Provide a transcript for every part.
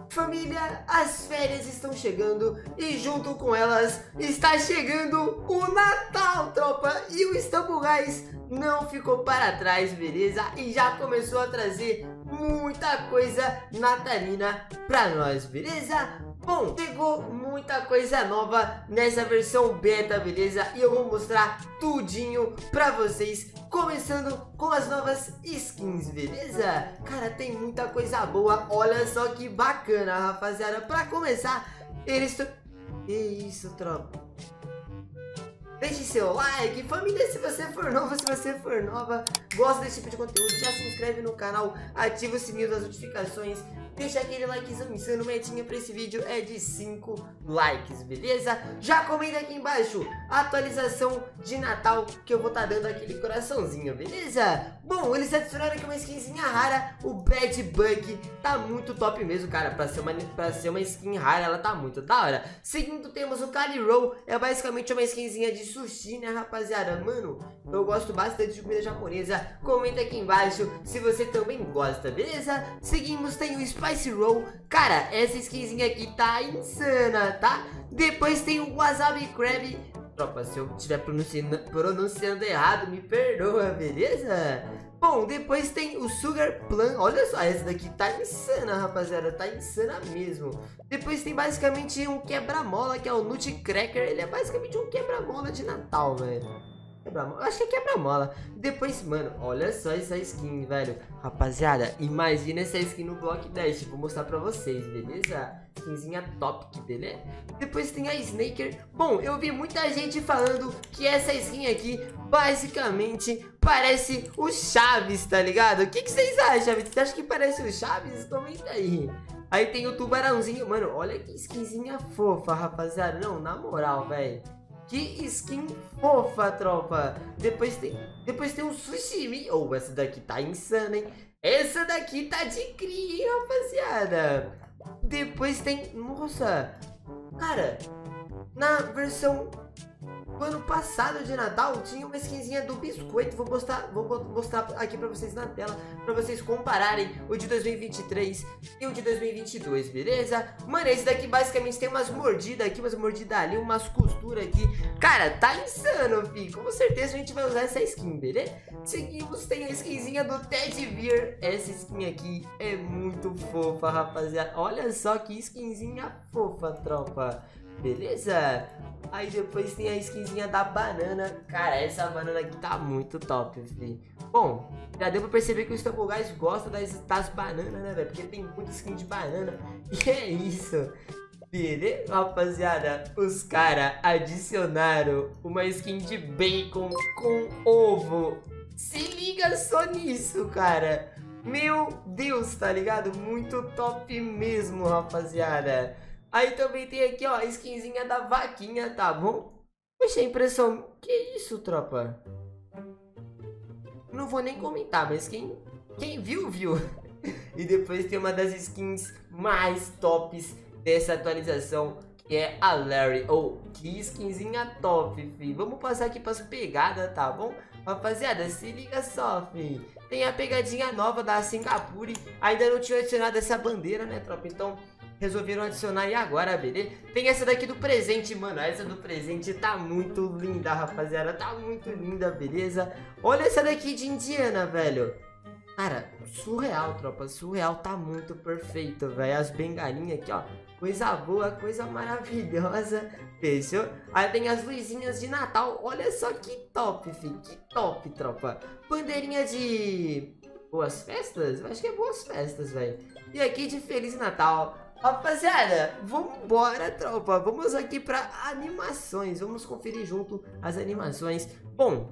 Família, as férias estão chegando e junto com elas está chegando o Natal, tropa. E o Istanbul Guys não ficou para trás, beleza? E já começou a trazer muita coisa natalina pra nós, beleza? Bom, chegou muita coisa nova nessa versão beta, beleza? E eu vou mostrar tudinho pra vocês, começando com as novas skins, beleza? Cara, tem muita coisa boa, olha só que bacana, rapaziada. Pra começar, eles... Que isso, tropa? Deixe seu like, família, se você for novo, se você for nova, gosta desse tipo de conteúdo, já se inscreve no canal, ativa o sininho das notificações, deixa aquele likezão insano, metinha pra esse vídeo é de 5 likes, beleza? Já comenta aqui embaixo a atualização de Natal que eu vou estar dando aquele coraçãozinho, beleza? Bom, eles adicionaram aqui uma skinzinha rara, o Bad Bug, tá muito top mesmo, cara, pra ser uma skin rara, ela tá muito da hora. Seguindo, temos o Kali Roll, é basicamente uma skinzinha de sushi, né, rapaziada? Mano, eu gosto bastante de comida japonesa. Comenta aqui embaixo se você também gosta, beleza? Seguimos, tem o Spicy Roll. Cara, essa skinzinha aqui tá insana, tá? Depois tem o Wasabi Crab. Tropa, se eu estiver pronunciando errado, me perdoa, beleza? Bom, depois tem o Sugar Plum. Olha só, essa daqui tá insana, rapaziada. Tá insana mesmo. Depois tem basicamente um quebra-mola, que é o Nutcracker. Ele é basicamente um quebra-mola de Natal, velho. Acho que é quebra-mola. Depois, mano, olha só essa skin, velho. Rapaziada, imagina essa skin no Block Dash. Vou mostrar pra vocês, beleza? Skinzinha top, que beleza? Depois tem a Snaker. Bom, eu vi muita gente falando que essa skin aqui basicamente parece o Chaves, tá ligado? O que vocês acham? Você acha que parece o Chaves? Comenta aí. Aí tem o tubarãozinho. Mano, olha que skinzinha fofa, rapaziada. Não, na moral, velho. Que skin fofa, tropa. Depois tem um Sushi. Oh, essa daqui tá insana, hein? Essa daqui tá de cria, hein, rapaziada. Depois tem... Nossa. Cara, na versão do ano passado de Natal tinha uma skinzinha do biscoito. Vou mostrar aqui pra vocês na tela, pra vocês compararem o de 2023 e o de 2022, beleza? Mano, esse daqui basicamente tem umas mordidas aqui, umas mordidas ali, umas costuras aqui. Cara, tá insano, fi. Com certeza a gente vai usar essa skin, beleza? Seguimos, tem a skinzinha do Teddy Bear. Essa skin aqui é muito fofa, rapaziada. Olha só que skinzinha fofa, tropa. Beleza? Aí depois tem a skinzinha da banana. Cara, essa banana aqui tá muito top, filho. Bom, já deu pra perceber que o Istanbul Guys gosta das bananas, né, velho? Porque tem muita skin de banana. E é isso. Beleza, rapaziada? Os caras adicionaram uma skin de bacon com ovo. Se liga só nisso, cara. Meu Deus, tá ligado? Muito top mesmo, rapaziada. Aí também tem aqui, ó, a skinzinha da vaquinha, tá bom? Poxa, a impressão... Que isso, tropa? Não vou nem comentar, mas quem viu, viu. E depois tem uma das skins mais tops dessa atualização, que é a Larry. Oh, que skinzinha top, fi. Vamos passar aqui pras pegadas, tá bom? Rapaziada, se liga só, fi. Tem a pegadinha nova da Singapura. Ainda não tinha adicionado essa bandeira, né, tropa? Então... resolveram adicionar e agora, beleza? Tem essa daqui do presente, mano. Essa do presente tá muito linda, rapaziada. Tá muito linda, beleza? Olha essa daqui de Indiana, velho. Cara, surreal, tropa. Surreal, tá muito perfeito, velho. As bengalinhas aqui, ó. Coisa boa, coisa maravilhosa. Fechou? Aí tem as luzinhas de Natal. Olha só que top, filho. Que top, tropa. Bandeirinha de... Boas festas? Eu acho que é boas festas, velho. E aqui de Feliz Natal. Rapaziada, vambora, tropa. Vamos aqui pra animações. Vamos conferir junto as animações. Bom.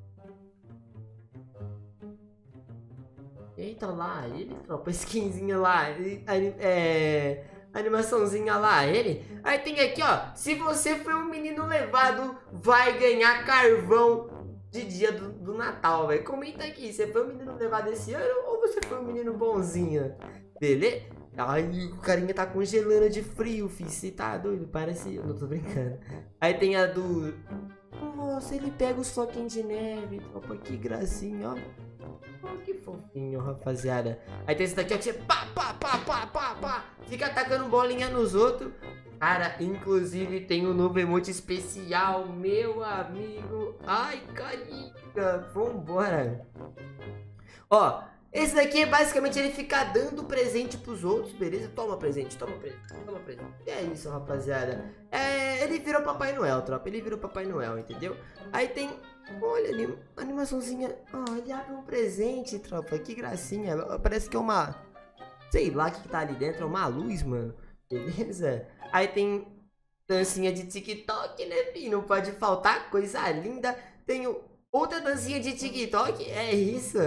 Eita, lá ele, tropa. Skinzinha lá. Animaçãozinha lá, ele. Aí tem aqui, ó. Se você foi um menino levado, vai ganhar carvão de dia do Natal, velho. Comenta aqui. Você foi um menino levado esse ano ou você foi um menino bonzinho? Beleza? Ai, o carinha tá congelando de frio, fi. Você tá doido? Parece... Eu não tô brincando. Aí tem a do... Nossa, ele pega os floquinhos de neve. Opa, que gracinha, ó. Oh, que fofinho, rapaziada. Aí tem esse daqui, ó, que você pá, pá, pá, pá, pá, pá. fica atacando bolinha nos outros. Cara, inclusive tem um novo emote especial, meu amigo. Ai, carinha, vambora. Ó, esse daqui é basicamente ele ficar dando presente pros outros, beleza? Toma presente, toma presente, toma presente. É isso, rapaziada. Ele virou Papai Noel, tropa. Ele virou Papai Noel, entendeu? Aí tem... Olha ali, animaçãozinha. Ó, ele abre um presente, tropa. Que gracinha. Parece que é uma... Sei lá o que tá ali dentro. É uma luz, mano. Beleza? Aí tem dancinha de TikTok, né, filho? Não pode faltar. Coisa linda. Tem outra dancinha de TikTok. É isso.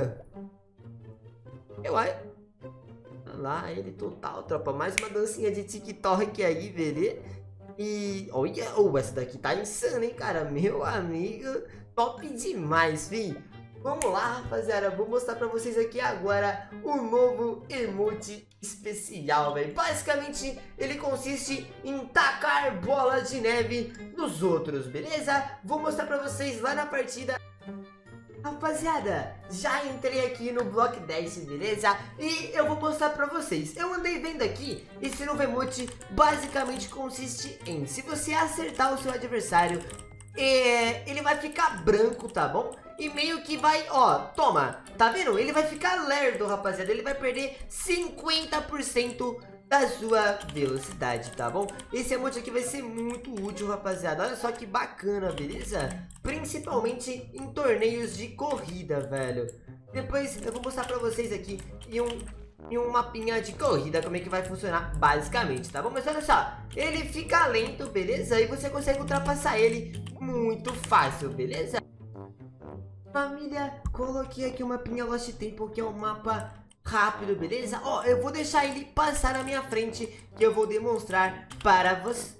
Olha lá, ele total, tropa. Mais uma dancinha de TikTok aí, beleza? E olha, essa daqui tá insana, hein, cara? Meu amigo, top demais, fi. Vamos lá, rapaziada. Vou mostrar pra vocês aqui agora o novo emote especial, velho. Basicamente, ele consiste em tacar bola de neve nos outros, beleza? Vou mostrar pra vocês lá na partida. Rapaziada, já entrei aqui no Block Dash, beleza? E eu vou mostrar pra vocês. Eu andei vendo aqui, esse novo emote basicamente consiste em, se você acertar o seu adversário, ele vai ficar branco, tá bom? E meio que vai, ó, toma, tá vendo? Ele vai ficar lerdo, rapaziada. Ele vai perder 50% da sua velocidade, tá bom? Esse emote aqui vai ser muito útil, rapaziada. Olha só que bacana, beleza? Principalmente em torneios de corrida, velho. Depois eu vou mostrar pra vocês aqui em um mapinha de corrida como é que vai funcionar basicamente, tá bom? Mas olha só, ele fica lento, beleza? E você consegue ultrapassar ele muito fácil, beleza? Família, coloquei aqui o mapinha Lost Temple, que é um mapa rápido, beleza? Ó, eu vou deixar ele passar na minha frente, que eu vou demonstrar para você.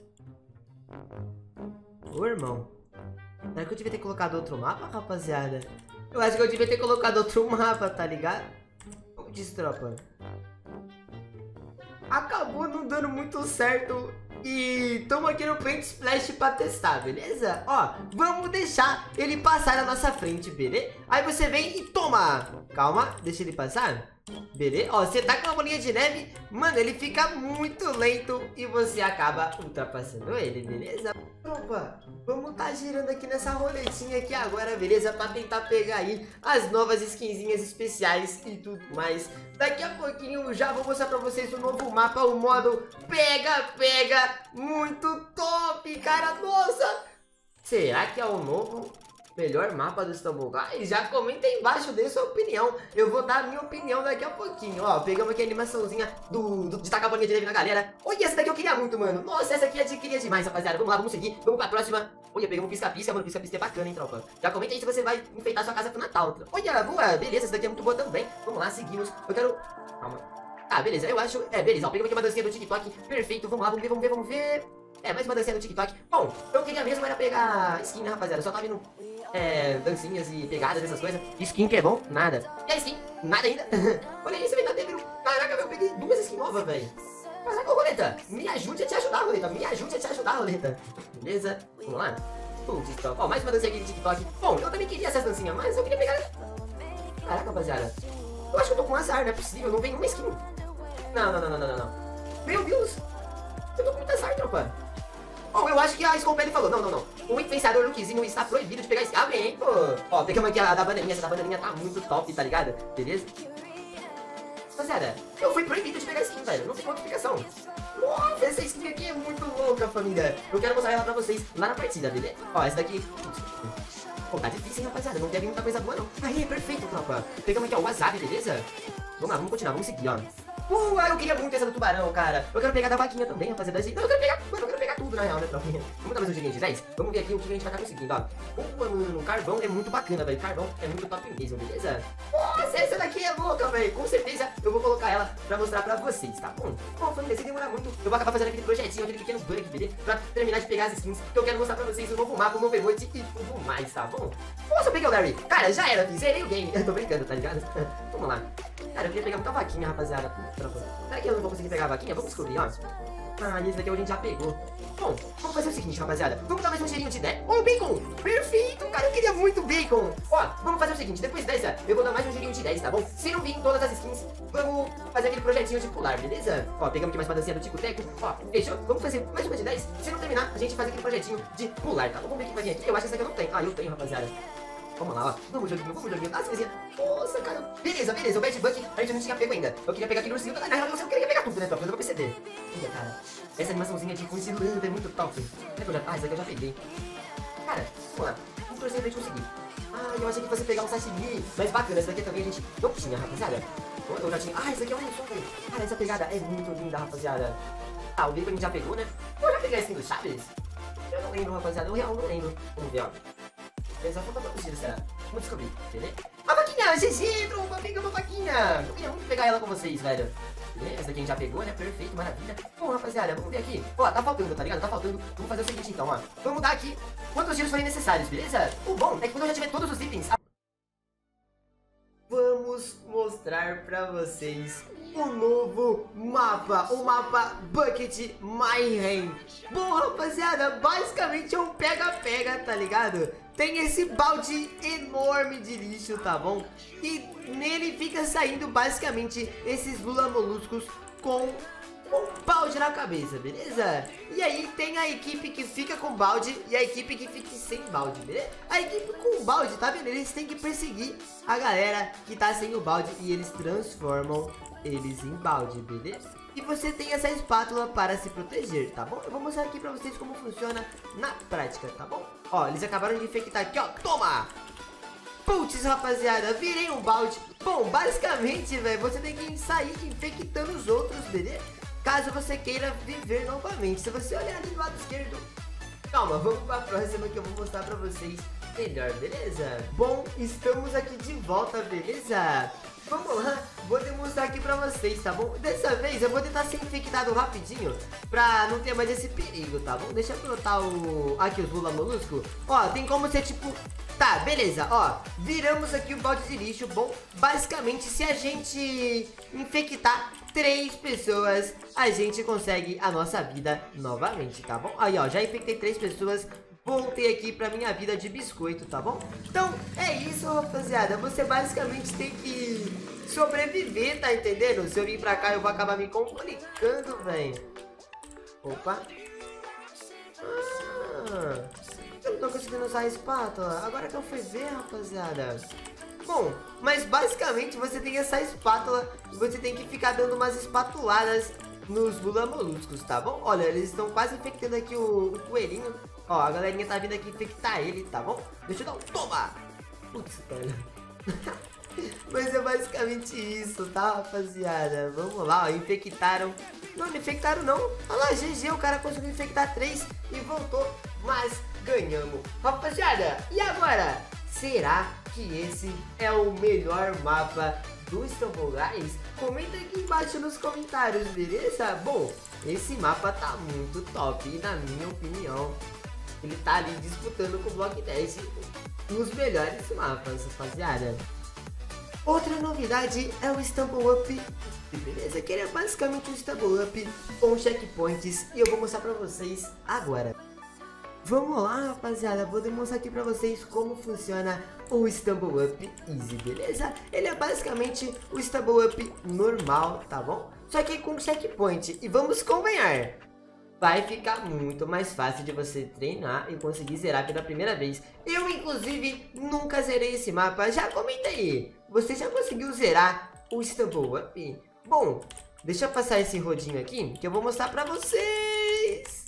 Ô, irmão, será que eu devia ter colocado outro mapa, rapaziada? Eu acho que eu devia ter colocado outro mapa, tá ligado? Como disse, tropa? Acabou não dando muito certo. E tamo aqui no Paint Splash pra testar, beleza? Ó, vamos deixar ele passar na nossa frente, beleza? Aí você vem e toma. Calma, deixa ele passar. Beleza? Ó, você tá com uma bolinha de neve, mano, ele fica muito lento e você acaba ultrapassando ele, beleza? Opa, vamos tá girando aqui nessa roletinha aqui agora, beleza? Pra tentar pegar aí as novas skinzinhas especiais e tudo mais. Daqui a pouquinho eu já vou mostrar pra vocês o novo mapa, o modo pega, muito top, cara, nossa! Será que é o novo melhor mapa do Stumble Guys? Já comenta aí embaixo, dê sua opinião. Eu vou dar a minha opinião daqui a pouquinho. Ó, pegamos aqui a animaçãozinha de tacar a bolinha de neve na galera. Olha, essa daqui eu queria muito, mano. Nossa, essa aqui eu queria demais, rapaziada. Vamos lá, vamos seguir. Vamos pra próxima. Olha, pegamos um pisca-pisca, mano. Pisca-pisca é bacana, hein, tropa. Já comenta aí se você vai enfeitar sua casa pro Natal. Olha, boa, beleza. Essa daqui é muito boa também. Vamos lá, seguimos. Eu quero... Calma. Ah, beleza, eu acho... beleza. Ó, pegamos aqui uma dancinha do TikTok. Perfeito, vamos lá, vamos ver. Mais uma dancinha do TikTok. Bom, eu queria mesmo era pegar skin, né, rapaziada? Eu só tava vindo... dancinhas e pegadas, essas coisas. Skin que é bom? Nada. E a skin? Nada ainda. Olha isso, velho, tá tendo... Caraca, eu peguei duas skins novas, velho. Caraca, Roleta, me ajude a te ajudar, Roleta. Me ajude a te ajudar, Roleta. Beleza? Vamos lá. Ó, mais uma dancinha aqui de TikTok. Bom, eu também queria essas dancinhas, mas eu queria pegar... Caraca, rapaziada. Eu acho que eu tô com azar, não é possível. Não vem uma skin. Não. Meu Deus. Eu tô com muito azar, tropa. Bom, eu acho que a Scompelli falou, não. O influenciador Luquezinho está proibido de pegar esse... Ah, bem, pô. Ó, pegamos aqui a da bananinha. Essa da bananinha tá muito top, tá ligado? Beleza? Rapaziada, eu fui proibido de pegar skin, velho. Não tem outra explicação. Nossa, essa skin aqui é muito louca, família. Eu quero mostrar ela pra vocês lá na partida, beleza? Ó, essa daqui... Pô, tá difícil, hein, rapaziada. Não teve muita coisa boa, não. Aí, perfeito, tropa. Pegamos aqui, ó, o wasabi, beleza? Vamos lá, vamos continuar, vamos seguir, ó. Eu queria muito essa do tubarão, cara. Eu quero pegar da vaquinha também, rapaziada. Não, eu quero pegar, mano, eu quero pegar tudo, na real, né, tropinha? Vamos dar mais um girinho de 10? Vamos ver aqui o que a gente vai estar conseguindo, ó. Pô, mano, carvão é muito bacana, velho. Carvão é muito top mesmo, beleza? Nossa, essa daqui é louca, velho. Com certeza eu vou colocar ela pra mostrar pra vocês, tá bom? Bom, família, se demorar muito, eu vou acabar fazendo aquele projetinho, aquele pequeno bug, beleza? Pra terminar de pegar as skins, que eu quero mostrar pra vocês o novo mapa, o novo emote e tudo mais, tá bom? Nossa, eu peguei o Larry. Cara, já era, zerei o game. Eu tô brincando, tá ligado? vamos lá. Cara, eu queria pegar muita vaquinha, rapaziada. Será que eu não vou conseguir pegar a vaquinha? Vamos descobrir, ó. Ah, esse daqui a gente já pegou. Bom, vamos fazer o seguinte, rapaziada. Vamos dar mais um cheirinho de ideia. Ô, bacon! Perfeito, cara, eu queria muito bacon. Ó, vamos fazer o seguinte, depois dessa, eu vou dar mais um cheirinho de 10, tá bom? Se não vir em todas as skins, vamos fazer aquele projetinho de pular, beleza? Ó, pegamos aqui mais uma dancinha do Tico-Teco. Ó, fechou? Vamos fazer mais uma de 10. Se não terminar, a gente faz aquele projetinho de pular, tá bom? Vamos ver o que vai vir aqui. Eu acho que essa aqui eu não tenho. Ah, eu tenho, rapaziada. Vamos lá, ó. Vamos, joguinho. Nossa, coisinha. Nossa, cara. Beleza. O Bad Buck a gente não tinha pego ainda. Eu queria pegar aquele ursinho. Na real, eu queria pegar tudo, né, top? Mas eu vou perceber. Olha, cara. Essa animaçãozinha de coincidência é muito top. Será que eu já... Ah, essa aqui eu já peguei. Cara, vamos lá. Vamos torcer pra gente conseguir. Ah, eu achei que fosse pegar um sashimi. Mas bacana, essa daqui também a gente não tinha, rapaziada. Eu já tinha... Ah, essa aqui é um som, velho. Cara, essa pegada é muito linda, rapaziada. Ah, o Bacon a gente já pegou, né? Eu já peguei a skin do Chaves? Eu não lembro, rapaziada. Eu real não lembro. Vamos ver, ó. Essa foto tá possível, será? Vamos descobrir, entendeu? A vaquinha, GG, tromba, pega uma vaquinha. Eu queria muito pegar ela com vocês, velho. Essa daqui a gente já pegou, né? Perfeito, maravilha. Bom, rapaziada, vamos ver aqui. Ó, tá faltando, tá ligado? Tá faltando. Vamos fazer o seguinte, então, ó. Vamos dar aqui quantos giros forem necessários, beleza? O bom é que quando eu já tiver todos os itens... Vamos mostrar pra vocês o novo mapa, o mapa Bucket Mayhem. Bom, rapaziada, basicamente é um pega-pega, tá ligado? Tem esse balde enorme de lixo, tá bom? E nele fica saindo basicamente esses Lula Moluscos com um balde na cabeça, beleza? E aí tem a equipe que fica com balde e a equipe que fica sem balde, beleza? A equipe com balde, tá vendo? Eles têm que perseguir a galera que tá sem o balde e eles transformam eles em balde, beleza? E você tem essa espátula para se proteger, tá bom? Eu vou mostrar aqui pra vocês como funciona na prática, tá bom? Ó, eles acabaram de infectar aqui, ó, toma! Putz, rapaziada, virei um balde. Bom, basicamente, velho, você tem que sair infectando os outros, beleza? Caso você queira viver novamente. Se você olhar ali do lado esquerdo... Calma, vamos pra próxima que eu vou mostrar pra vocês melhor, beleza? Bom, estamos aqui de volta, beleza? Vamos lá, vou demonstrar aqui pra vocês, tá bom? Dessa vez eu vou tentar ser infectado rapidinho pra não ter mais esse perigo, tá bom? Deixa eu botar aqui os Lula Molusco. Ó, tem como ser tipo... Tá, beleza, ó, viramos aqui o balde de lixo. Bom, basicamente se a gente infectar 3 pessoas, a gente consegue a nossa vida novamente, tá bom? Aí, ó, já infectei 3 pessoas, voltei aqui pra minha vida de biscoito, tá bom? Então, é isso, rapaziada, você basicamente tem que sobreviver, tá entendendo? Se eu vir pra cá, eu vou acabar me complicando, velho. Opa. Eu não tô conseguindo usar a espátula. Agora que eu fui ver, rapaziada. Bom, mas basicamente você tem essa espátula e você tem que ficar dando umas espatuladas nos Lula Moluscos, tá bom? Olha, eles estão quase infectando aqui o coelhinho. Ó, a galerinha tá vindo aqui infectar ele, tá bom? Deixa eu dar um toma! Putz, velho. Mas é basicamente isso, tá, rapaziada? Vamos lá, ó, infectaram. Não infectaram não. Olha lá, GG, o cara conseguiu infectar 3 e voltou. Mas ganhamos. Rapaziada, e agora? Será que esse é o melhor mapa do Stumble Guys? Comenta aqui embaixo nos comentários, beleza? Bom, esse mapa tá muito top e na minha opinião ele tá ali disputando com o Block Dash nos melhores mapas, rapaziada. Outra novidade é o Stumble Up, beleza? Que ele é basicamente um Stumble Up com checkpoints e eu vou mostrar pra vocês agora. Vamos lá, rapaziada, vou demonstrar aqui pra vocês como funciona o Stumble Up Easy, beleza? Ele é basicamente o Stumble Up normal, tá bom? Só que com checkpoint, e vamos convenhar, vai ficar muito mais fácil de você treinar e conseguir zerar pela primeira vez. Eu, inclusive, nunca zerei esse mapa, já comenta aí, você já conseguiu zerar o Stumble Up? Bom, deixa eu passar esse rodinho aqui, que eu vou mostrar pra vocês.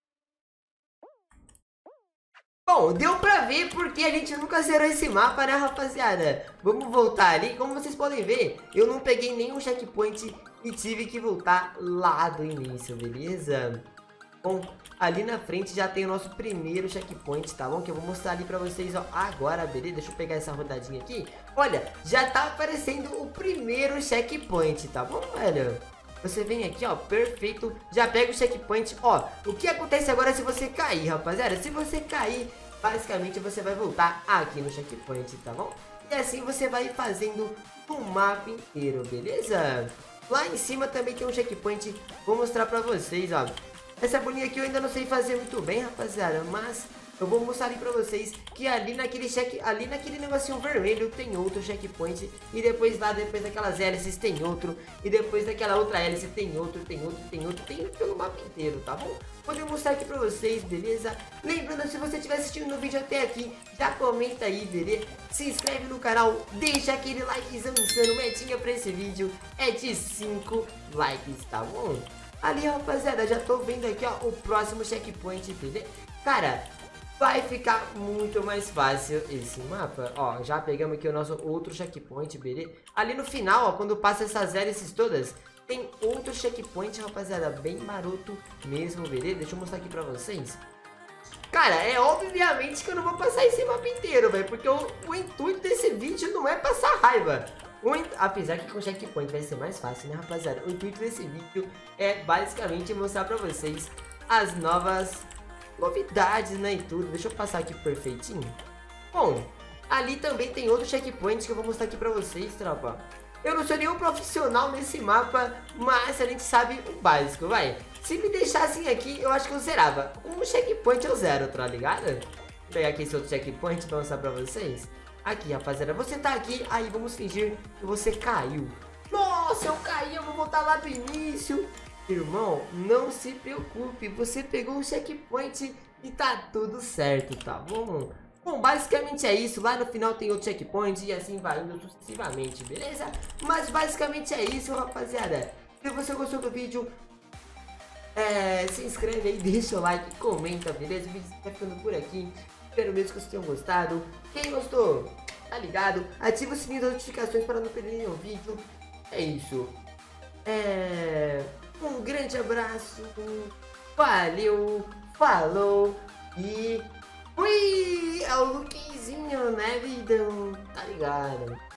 Bom, deu pra ver porque a gente nunca zerou esse mapa, né, rapaziada? Vamos voltar ali. Como vocês podem ver, eu não peguei nenhum checkpoint e tive que voltar lá do início, beleza? Bom, ali na frente já tem o nosso primeiro checkpoint, tá bom? Que eu vou mostrar ali pra vocês, ó, agora, beleza? Deixa eu pegar essa rodadinha aqui. Olha, já tá aparecendo o primeiro checkpoint, tá bom, velho? Você vem aqui, ó, perfeito, já pega o checkpoint, ó. O que acontece agora se você cair, rapaziada? Se você cair, basicamente você vai voltar aqui no checkpoint, tá bom? E assim você vai fazendo o mapa inteiro, beleza? Lá em cima também tem um checkpoint, vou mostrar pra vocês, ó. Essa bolinha aqui eu ainda não sei fazer muito bem, rapaziada, mas eu vou mostrar ali pra vocês que ali naquele negocinho vermelho tem outro checkpoint. E depois daquelas hélices tem outro. E depois daquela outra hélice tem outro, tem pelo mapa inteiro, tá bom? Vou mostrar aqui pra vocês, beleza? Lembrando, se você estiver assistindo no vídeo até aqui, já comenta aí, beleza? Se inscreve no canal, deixa aquele likezão insano, metinha pra esse vídeo é de 5 likes, tá bom? Ali, rapaziada, já tô vendo aqui, ó, o próximo checkpoint, beleza? Cara, vai ficar muito mais fácil esse mapa. Ó, já pegamos aqui o nosso outro checkpoint, beleza? Ali no final, ó, quando passa essas hélices todas, tem outro checkpoint, rapaziada, bem maroto mesmo, beleza? Deixa eu mostrar aqui pra vocês. Cara, é obviamente que eu não vou passar esse mapa inteiro, velho, porque o intuito desse vídeo não é passar raiva. Apesar que com checkpoint vai ser mais fácil, né, rapaziada? O intuito desse vídeo é basicamente mostrar pra vocês as novas novidades, né, e tudo. Deixa eu passar aqui perfeitinho. Bom, ali também tem outro checkpoint que eu vou mostrar aqui pra vocês, tropa. Eu não sou nenhum profissional nesse mapa, mas a gente sabe o básico, vai. Se me deixassem aqui, eu acho que eu zerava. Um checkpoint eu zero, tá ligado? Vou pegar aqui esse outro checkpoint pra mostrar pra vocês. Aqui, rapaziada, você tá aqui, aí vamos fingir que você caiu. Nossa, eu caí, eu vou voltar lá do início. Irmão, não se preocupe, você pegou um checkpoint e tá tudo certo, tá bom? Bom, basicamente é isso, lá no final tem outro checkpoint e assim vai indo sucessivamente, beleza? Mas basicamente é isso, rapaziada. Se você gostou do vídeo, se inscreve aí, deixa o like, comenta, beleza? O vídeo tá ficando por aqui. Espero mesmo que vocês tenham gostado. Quem gostou, tá ligado? Ativa o sininho das notificações para não perder nenhum vídeo. É isso. Um grande abraço. Valeu, falou e fui! É o Luquinzinho, né, vidão? Tá ligado?